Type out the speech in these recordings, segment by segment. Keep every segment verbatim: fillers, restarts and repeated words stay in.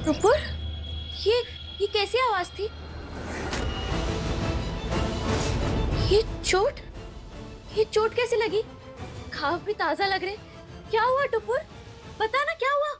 नुपुर, ये ये कैसी आवाज थी? ये चोट ये चोट कैसे लगी? घाव भी ताजा लग रहे। क्या हुआ टुपुर? बता ना क्या हुआ?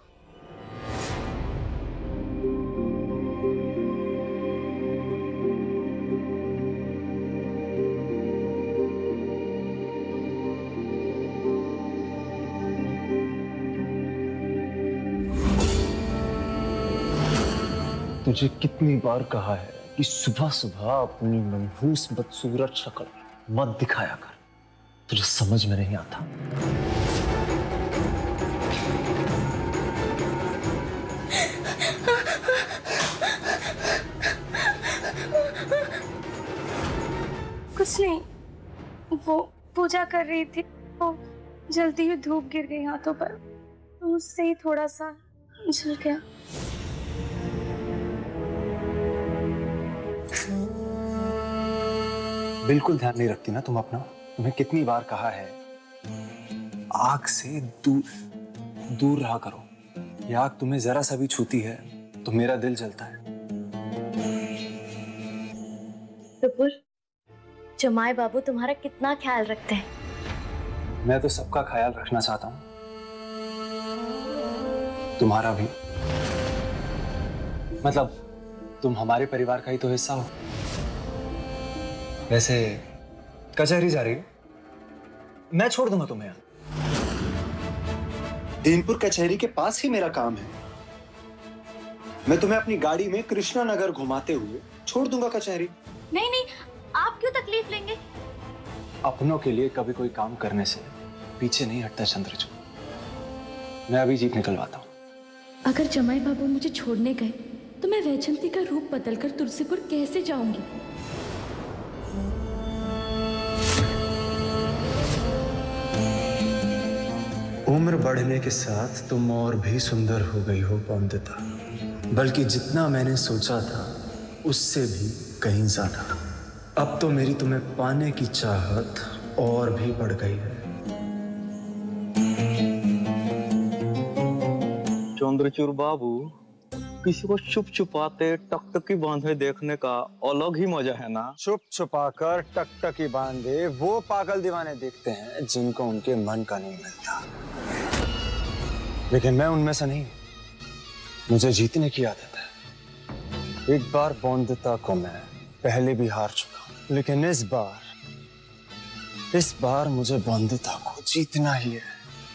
तुझे कितनी बार कहा है कि सुबह सुबह अपनी मनहूस बदसूरत शक्ल मत दिखाया कर। तुझे समझ में नहीं आता। कुछ नहीं, वो पूजा कर रही थी तो जल्दी ही धूप गिर गई हाथों पर, तो उससे ही थोड़ा सा जल गया। बिल्कुल ध्यान नहीं रखती ना तुम अपना। तुम्हें कितनी बार कहा है आग से दूर दूर रहा करो। ये आग तुम्हें जरा सा भी छूती है तो मेरा दिल जलता है। टुपुर, जमाई बाबू तुम्हारा कितना ख्याल रखते हैं। मैं तो सबका ख्याल रखना चाहता हूँ, तुम्हारा भी। मतलब तुम हमारे परिवार का ही तो हिस्सा हो। वैसे कचहरी जा रही हो? मैं छोड़ दूंगा तुम्हें। दीनपुर कचहरी के पास ही मेरा काम है। मैं तुम्हें अपनी गाड़ी में कृष्णा नगर घुमाते हुए छोड़ दूंगा कचहरी। नहीं नहीं, आप क्यों तकलीफ लेंगे? अपनों के लिए कभी कोई काम करने से पीछे नहीं हटता चंद्रचूड़। मैं अभी जीप निकलवाता हूँ। अगर जमाई बाबू मुझे छोड़ने गए तो मैं वैजंती का रूप बदलकर तुलसीपुर कैसे जाऊंगी? उम्र बढ़ने के साथ तुम और भी सुंदर हो गई हो बंदिता। बल्कि जितना मैंने सोचा था उससे भी कहीं ज्यादा। अब तो मेरी तुम्हें पाने की चाहत और भी बढ़ गई है। चंद्रचूड़ बाबू, किसी को छुप छुपाते टकटकी बांधे देखने का अलग ही मजा है ना। छुप छुपाकर टकटकी बांधे वो पागल दीवाने देखते हैं जिनको उनके मन का नहीं मिलता। लेकिन मैं उनमें से नहीं। मुझे जीतने की आदत है। एक बार बंदिता को मैं पहले भी हार चुका हूं, लेकिन इस बार इस बार मुझे बंदिता को जीतना ही है।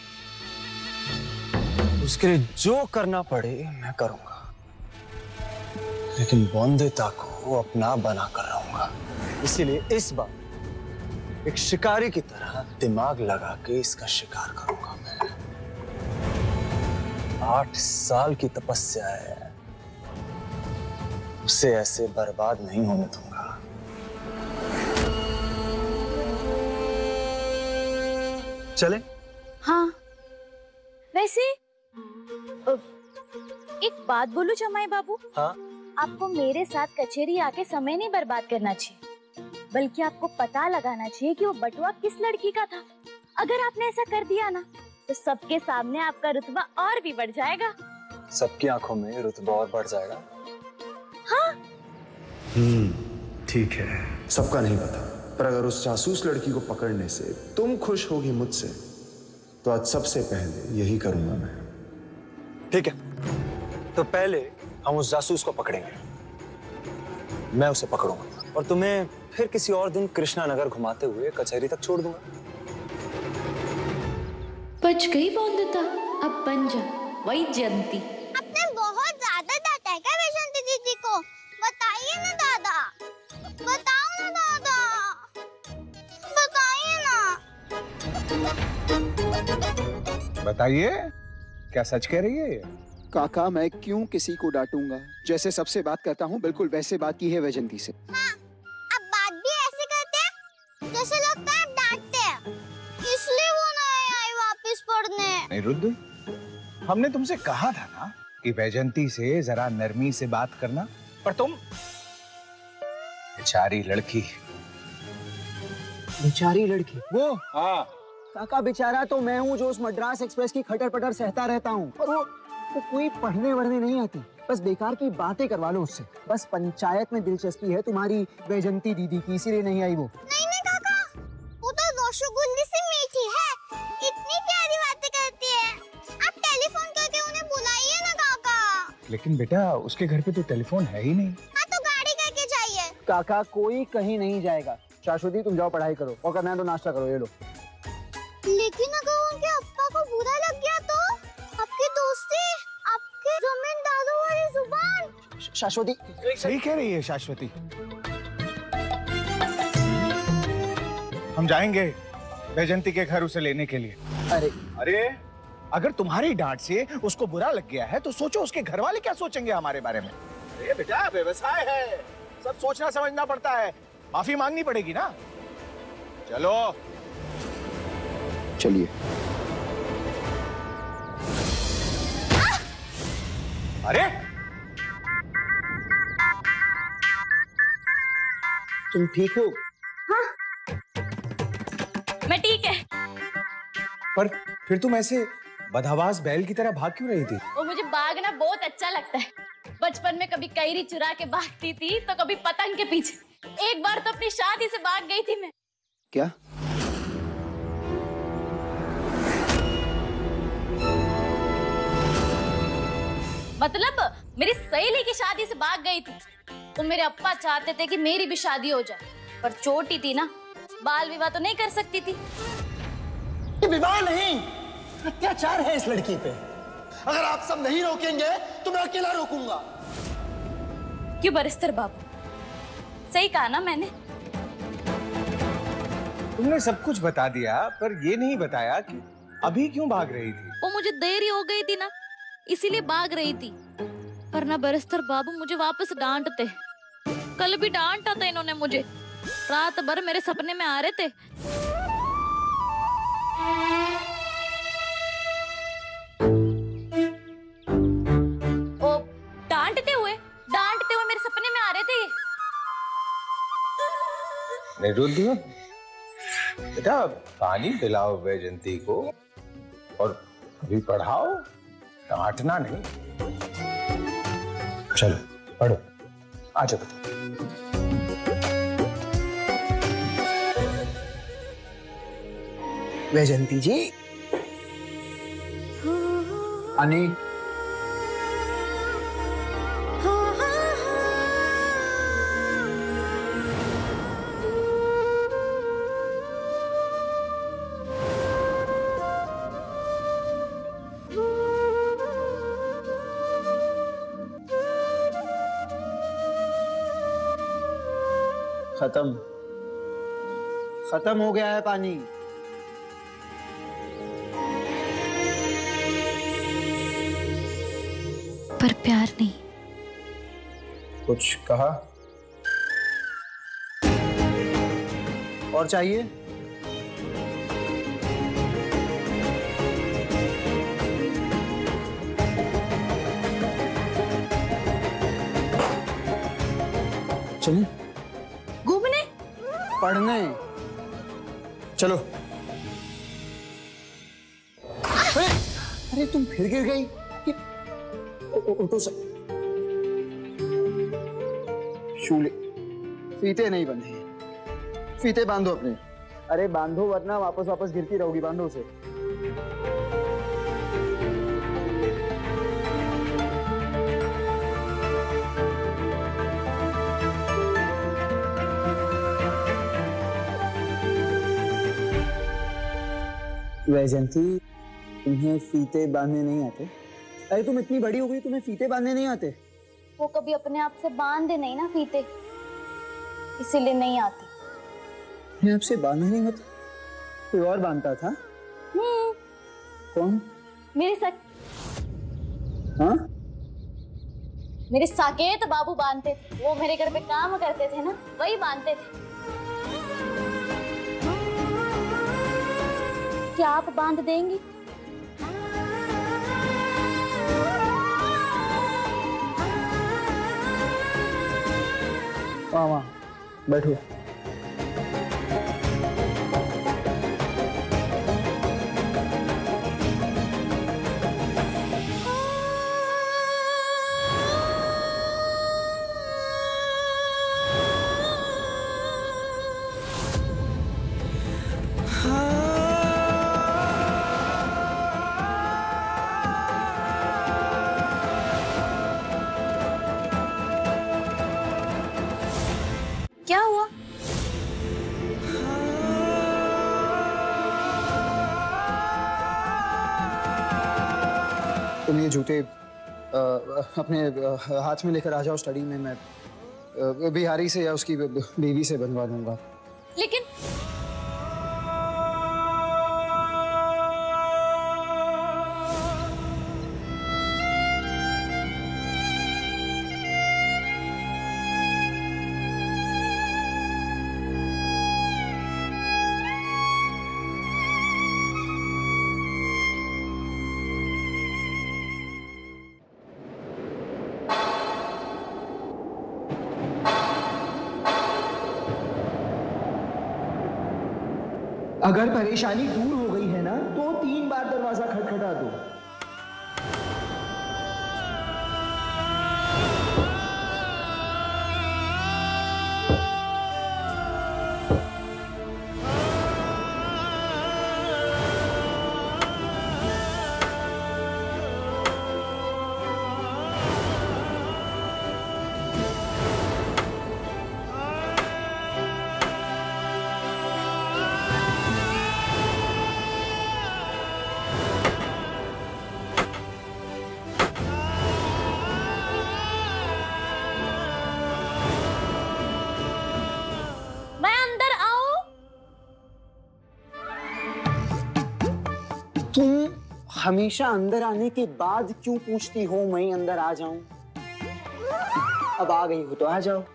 उसके लिए जो करना पड़े मैं करूंगा, लेकिन बंदिता को अपना बना कर रहूंगा। इसीलिए इस बार एक शिकारी की तरह दिमाग लगा के इसका शिकार करूंगा मैं। आठ साल की तपस्या है, उसे ऐसे बर्बाद नहीं होने दूंगा। चले? हाँ, वैसे एक बात बोलूं जमाई बाबू? हाँ? आपको मेरे साथ कचहरी आके समय नहीं बर्बाद करना चाहिए, बल्कि आपको पता लगाना चाहिए कि वो बटुआ किस लड़की का था। अगर आपने ऐसा कर दिया ना तो सबके सामने आपका रुतबा और भी बढ़ जाएगा। सबकी आंखों में रुतबा और बढ़ जाएगा। हाँ? हम्म, ठीक है। सबका नहीं पता, पर अगर उस जासूस लड़की को पकड़ने से तुम खुश होगी मुझसे, तो आज सबसे पहले यही करूंगा मैं। ठीक है, तो पहले हम उस जासूस को पकड़ेंगे। मैं उसे पकड़ूंगा और तुम्हें फिर किसी और दिन कृष्णा नगर घुमाते हुए कचहरी तक छोड़ दूंगा। बच गई बंदिता, अब बन जा वैजंती। आपने बहुत ज्यादा डांटा है क्या वैजंती दीदी को? बताइए ना दादा, बताओ ना दादा, बताइए ना। बताइए, क्या सच कह रही है ये? काका, मैं क्यों किसी को डांटूंगा? जैसे सबसे बात करता हूँ बिल्कुल वैसे बात की है वैजंती से। हाँ, अब बात भी ऐसे करते हैं जैसे लगता है डांटते हैं, इसलिए वो नहीं आई वापस पढ़ने। निरुद्ध, हमने तुमसे कहा था ना कि वैजंती से जरा नरमी से बात करना, पर तुम बेचारी लड़की। बेचारी लड़की? वो हाँ काका, बेचारा तो मैं हूँ जो उस मद्रास एक्सप्रेस की खटर पटर सहता रहता हूँ, और वो आपको कोई पढ़ने वढ़ने नहीं आती, बस बेकार की बातें करवा लो उससे। बस पंचायत में दिलचस्पी है तुम्हारी वैजंती दीदी की, इसीलिए नहीं आई वो। नहीं नहीं काका, वो तो रसगुल्ले से मीठी है, इतनी प्यारी बातें करती है। आप टेलीफोन करके उन्हें बुलाइए ना काका। लेकिन बेटा उसके घर पे तो टेलीफोन है ही नहीं। हाँ तो गाड़ी करके जाइए। काका कोई कहीं नहीं जाएगा। शाश्वती तुम जाओ पढ़ाई करो, और करना है तो नाश्ता करो, ये लो। लेकिन अगर उनके अप्पा को बुरा लग गया तो? आपकी दोस्ती, आपके जमींदारों वाली जुबान। शाश्वती सही कह रही है शाश्वती। हम जाएंगे वैजंती के घर उसे लेने के लिए। अरे अरे अगर तुम्हारी डांट से उसको बुरा लग गया है तो सोचो उसके घर वाले क्या सोचेंगे हमारे बारे में। अरे बेटा व्यवसाय है, सब सोचना समझना पड़ता है, माफी मांगनी पड़ेगी ना। चलो चलिए। अरे तुम ठीक हो? मैं ठीक है। पर फिर तुम ऐसे बदहवास बैल की तरह भाग क्यों रही थी? वो मुझे भागना बहुत अच्छा लगता है। बचपन में कभी कैरी चुरा के भागती थी तो कभी पतंग के पीछे। एक बार तो अपनी शादी से भाग गई थी मैं। क्या? मतलब मेरी सहेली की शादी से भाग गई थी। तो मेरे अप्पा चाहते थे कि मेरी भी शादी हो जाए, पर छोटी थी ना, बाल विवाह तो नहीं कर सकती थी। विवाह नहीं, अत्याचार है इस लड़की पे। अगर आप सब नहीं रोकेंगे तो मैं अकेला रोकूंगा। क्यों बैरिस्टर बाबू, सही कहा ना मैंने? तुमने सब कुछ बता दिया, पर ये नहीं बताया कि अभी क्यों भाग रही थी। वो मुझे देरी हो गई थी ना, इसीलिए भाग रही थी। पर ना बैरिस्टर बाबू मुझे वापस डांटते। कल भी डांटा था इन्होंने मुझे, रात भर मेरे सपने में आ रहे थे। ओ डांटते हुए डांटते हुए मेरे सपने में आ रहे थे। निरुद्ध बेटा पानी पिलाओ वैजंती को और अभी पढ़ाओ, डांटना नहीं। चलो पढ़ो, आ जाओ। वैजंती जी, अनी खत्म खत्म हो गया है पानी। पर प्यार नहीं। कुछ कहा और चाहिए? चलिए घूमने, पढ़ने चलो। अरे अरे तुम फिर गिर गई। उठो से। शूले फीते नहीं बंधे, फीते बांधो अपने। अरे बांधो वरना वापस वापस गिरती रहोगी, बांधो उसे। वैजंती, तुम्हें फीते बांधने नहीं आते? अरे तुम इतनी बड़ी हो गई, तुम्हें फीते बांधने नहीं आते? वो कभी अपने आप से बांधे नहीं ना फीते, इसीलिए नहीं आती। अपने आप से बांधने नहीं आते? कोई और बांधता था? हम्म। कौन? मेरे सक हाँ? मेरे साकेत बाबू बांधते थे। वो मेरे घर पे काम करते थे ना, वही बांधते थे। क्या आप बांध देंगी? वहाँ वहाँ बैठो। तुम ये जूते आ, अपने हाथ में लेकर आ जाओ स्टडी में, मैं आ, बिहारी से या उसकी बीवी से बनवा दूंगा। लेकिन अगर परेशानी दूर हो गई है ना तो तीन बार दरवाजा खटखटा दो। तुम हमेशा अंदर आने के बाद क्यों पूछती हो मैं अंदर आ जाऊं? अब आ गई हो तो आ जाओ।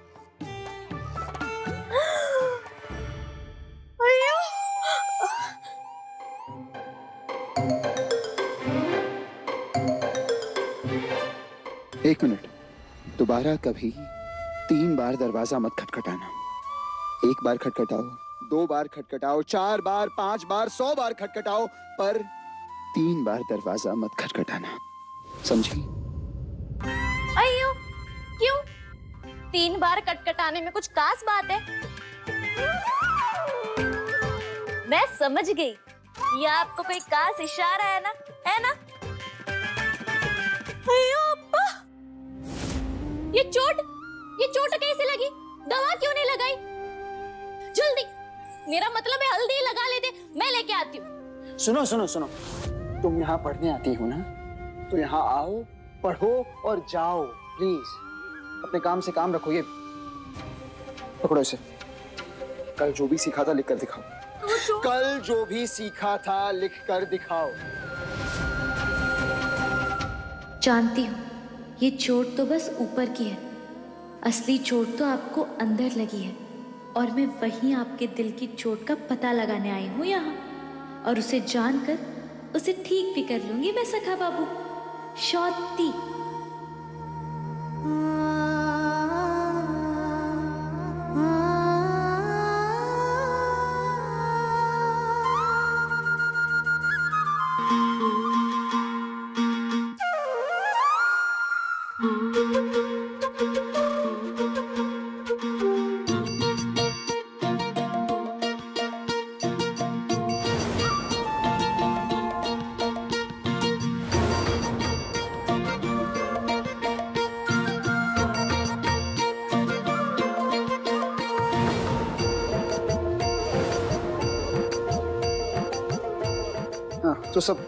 एक मिनट, दोबारा कभी तीन बार दरवाजा मत खटखटाना। एक बार खटखटाओ, दो बार खटखटाओ, चार बार, पांच बार, सौ बार खटखटाओ, पर तीन बार दरवाजा मत खटखटाना, समझी? अयो, क्यों? तीन बार खटखटाने में कुछ खास बात है? मैं समझ गई, ये आपको कोई खास इशारा है ना, है ना? अयो अप्पा, ये चोट, ये चोट कैसे लगी? दवा क्यों नहीं लगाई? जल्दी, मेरा मतलब है हल्दी लगा लेते, मैं लेके आती हूँ। सुनो सुनो सुनो, तुम यहाँ पढ़ने आती हो ना, तो यहाँ आओ, पढ़ो और जाओ प्लीज। अपने काम से काम रखो। ये पकड़ो इसे। कल जो भी सीखा था लिख कर दिखाओ। कल जो भी सीखा था लिख कर दिखाओ। जानती हूँ ये चोट तो बस ऊपर की है, असली चोट तो आपको अंदर लगी है, और मैं वहीं आपके दिल की चोट का पता लगाने आई हूँ यहाँ, और उसे जानकर उसे ठीक भी कर लूंगी मैं सखा बाबू। शौती तो सब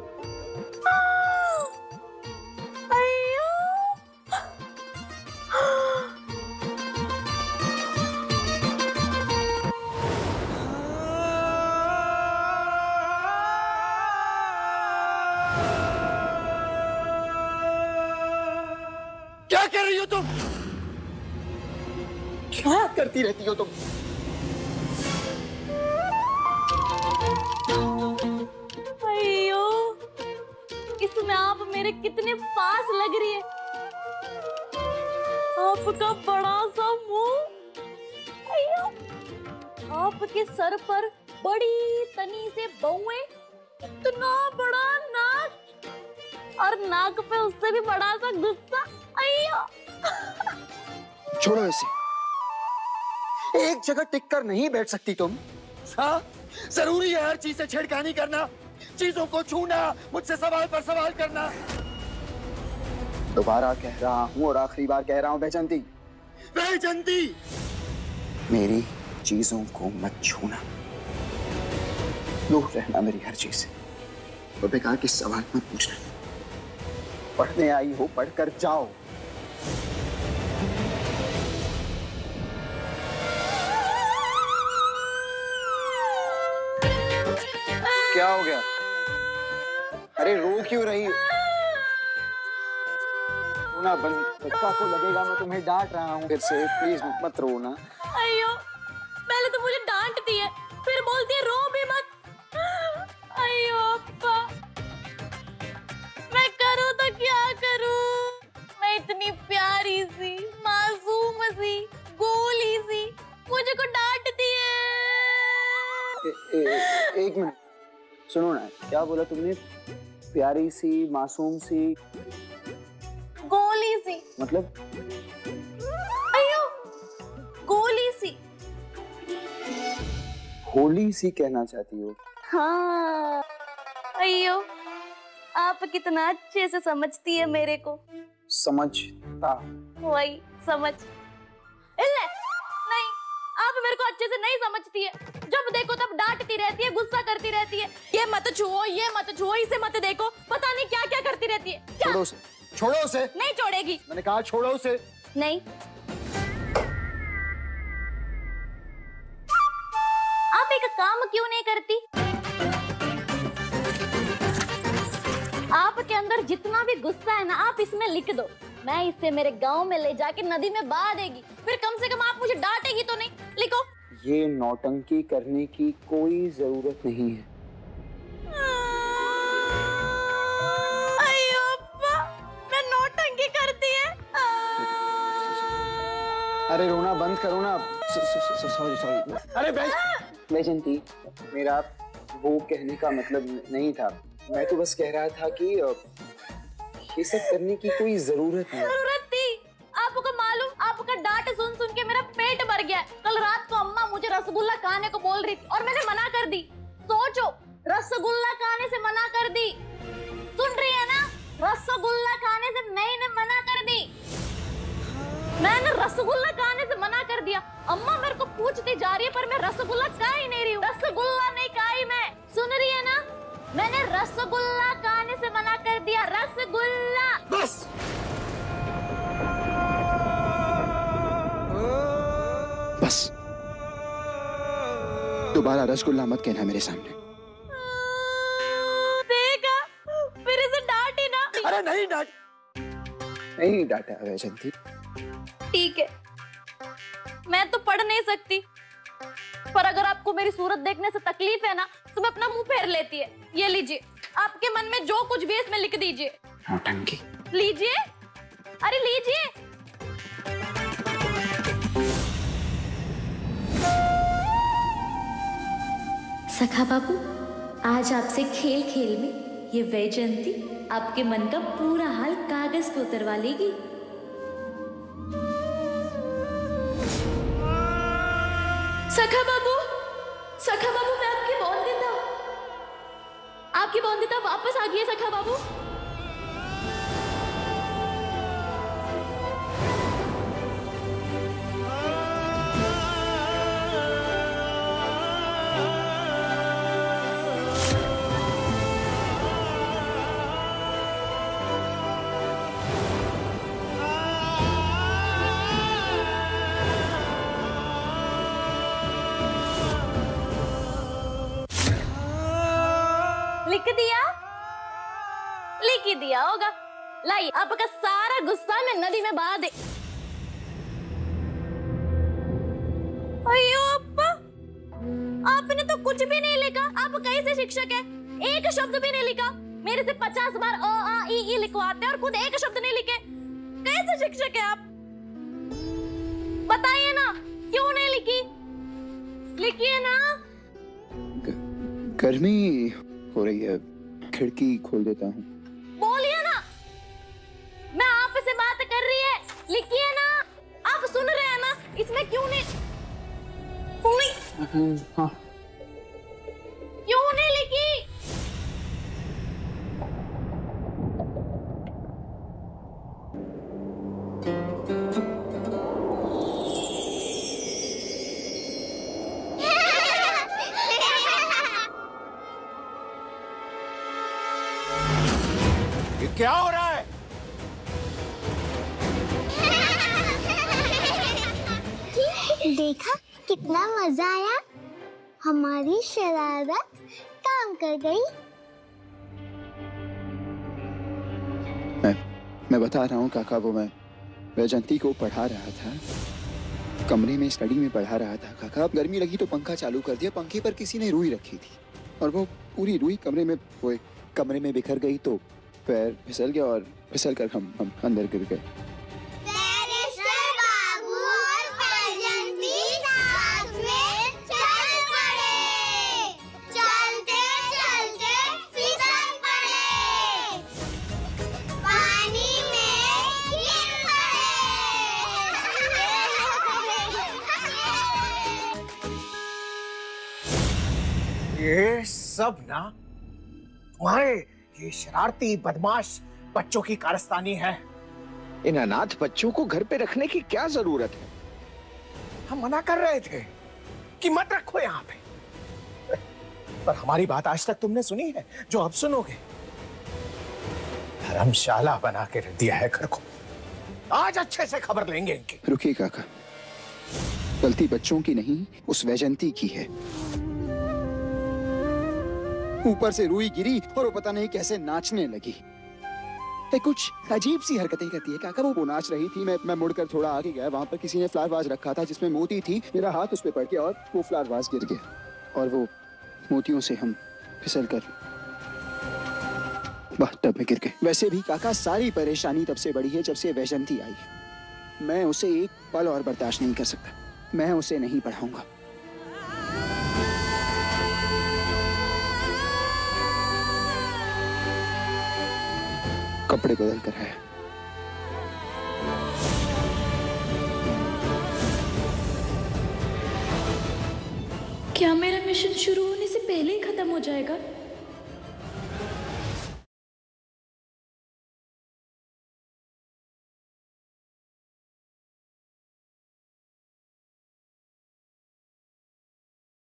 क्या कर रही हो तुम? क्या करती रहती हो तुम? इसमें आप मेरे कितने पास लग रही है। आपका बड़ा सा मुंह, आपके सर पर बड़ी तनी से बहुएं, इतना बड़ा नाक, और नाक पे उससे भी बड़ा सा गुस्सा। अय्यो। छोड़ो इसे। एक जगह टिक कर नहीं बैठ सकती तुम? हाँ, जरूरी है हर चीज से छेड़खानी करना, चीजों को छूना, मुझसे सवाल पर सवाल करना। दोबारा कह रहा हूँ और आखिरी बार कह रहा हूँ बैजंती, बैजंती, मेरी चीजों को मत छूना, दूर रहना मेरी हर चीज से, और बेकार के सवाल मत पूछना। पढ़ने आई हो, पढ़कर जाओ। क्या हो गया? अरे रो क्यों रही हो? रोना बंद। बच्चा को लगेगा मैं तुम्हें डांट रहा हूँ फिर से। प्लीज मत रोना। अयो, पहले तो मुझे डांटती है, फिर बोलती है रो भी मत। अयो अप्पा, मैं करूँ तो क्या करूँ? मैं इतनी प्यारी सी, मासूम सी, गोली सी, मुझे को डांटती है। ए, ए, एक मिनट सुनो ना, क्या बोला तुमने? प्यारी सी, मासूम सी, गोली सी। मतलब? अयो, गोली सी। होली सी कहना चाहती हो? हाँ। अयो, आप कितना अच्छे से समझती है मेरे को। समझता? वही समझ। इल्ले, नहीं, आप मेरे को अच्छे से नहीं समझती है। जब देखो तब डांटती रहती है, गुस्सा करती रहती है। ये मत छुओ, ये मत छुओ, इसे मत देखो, पता नहीं क्या क्या करती रहती है। क्या? छोड़ो उसे, छोड़ो उसे। नहीं छोड़ेगी। मैंने कहा छोड़ो उसे। नहीं। आप एक काम क्यों नहीं करती? आपके अंदर जितना भी गुस्सा है ना, आप इसमें लिख दो। मैं इसे मेरे गांव में ले जाके नदी में बहा देगी, फिर कम से कम आप मुझे डांटेगी तो नहीं। लिखो। ये नौटंकी करने की कोई जरूरत नहीं है। अयो अप्पा, मैं नौटंकी करती है। अरे रोना बंद करो ना। Sorry sorry. अरे वैजंती, मेरा वो कहने का मतलब नहीं था। मैं तो बस कह रहा था कि ये सब करने की कोई जरूरत नहीं। जरूरत थी। आपको मालूम, आपका डांट सुन सुन के मेरा पेट भर गया। कल रात को अम्मा मुझे रसगुल्ला खाने को बोल रही थी और मैंने मना कर दी। सोचो, रसगुल्ला खाने से मना कर दी। सुन रही है ना? रसगुल्ला खाने से मैंने मना कर दी। मैंने रसगुल्ला खाने से मना कर दिया। अम्मा मेरे को पूछती जा रही है पर मैं रसगुल्ला खा ही नहीं रही हूँ। रसगुल्ला नहीं खाई मैं। सुन रही है ना? मैंने रसगुल्ला खाने से मना कर दिया। रसगुल्ला। बस। बस। दोबारा रसगुल्ला मत कहना मेरे सामने। देखा, फिर इसे डांटी ना। अरे नहीं डांट, नहीं डांटा वैजंती। ठीक है, मैं तो पढ़ नहीं सकती, पर अगर आपको मेरी सूरत देखने से तकलीफ है ना, तो मैं अपना मुंह फेर लेती है। ये लीजिए, आपके मन में जो कुछ भी है इसमें लिख दीजिए। नौटंकी। लीजिए, अरे लीजिए। सखा बाबू, आज आपसे खेल खेल में ये वैजयंती आपके मन का पूरा हाल कागज पे उतरवा लेगी। सखा बाबू, सखा बाबू, मैं आपकी बॉन्दिता, आपकी बॉन्दिता वापस आ गई है सखा बाबू। लिख दिया, लिख ही दिया होगा। लाई, आपका सारा गुस्सा मैं नदी में बहा दे। अयो अप्पा, आपने तो कुछ भी नहीं लिखा। आप कैसे शिक्षक है? एक शब्द भी नहीं लिखा। मेरे से पचास बार अ आ ई ई लिखवाते हैं और खुद एक शब्द नहीं लिखे। कैसे शिक्षक है आप? बताइए ना, क्यों नहीं लिखी? लिखिए ना। गर्मी हो रही है, खिड़की खोल देता हूँ। बोलिए ना, मैं आपसे बात कर रही है। लिखिए ना, आप सुन रहे हैं ना? इसमें क्यों नहीं सुनी? हाँ। क्यों नहीं लिखी? क्या हो रहा है? देखा कितना मजा आया, हमारी शरारत काम कर गई। मैं मैं बता रहा हूँ काका, वो मैं वैजंती को पढ़ा रहा था, कमरे में स्टडी में पढ़ा रहा था काका। अब गर्मी लगी तो पंखा चालू कर दिया, पंखे पर किसी ने रुई रखी थी और वो पूरी रुई कमरे में वो कमरे में बिखर गई तो पैर फिसल गया और फिसल कर हम हम अंदर गिर गए। बैरिस्टर बाबू और वैजंती साथ में चल पड़े, चलते चलते फिसल पड़े, पानी में गिर पड़े। ये सब ना तुम्हारे ये शरारती बदमाश बच्चों की कारस्तानी है। इन अनाथ बच्चों को घर पे रखने की क्या जरूरत है? हम मना कर रहे थे कि मत रखो यहाँ पे, पर हमारी बात आज तक तुमने सुनी है जो अब सुनोगे? धर्मशाला बना के रख दिया है घर को। आज अच्छे से खबर लेंगे इनकी। रुकिए काका, गलती बच्चों की नहीं, उस वैजंती की है। ऊपर से रुई गिरी और वो पता नहीं कैसे नाचने लगी। ए, कुछ अजीब सी हरकतें करती है काका। वो वो नाच रही थी, मैं मैं मुड़कर थोड़ा आगे गया, वहां पर किसी ने फ्लावर वाज रखा था जिसमें मोती थी, मेरा हाथ उस पे पड़ गया और वो फ्लावर वाज गिर गया और वो मोतियों से हम फिसल कर बाथटब में गिर गए। वैसे भी काका सारी परेशानी तब से बढ़ी है जब से वैजंती आई है। मैं उसे एक पल और बर्दाश्त नहीं कर सकता, मैं उसे नहीं पढ़ाऊंगा। कपड़े बदल कर है। क्या मेरा मिशन शुरू होने से पहले ही खत्म हो जाएगा?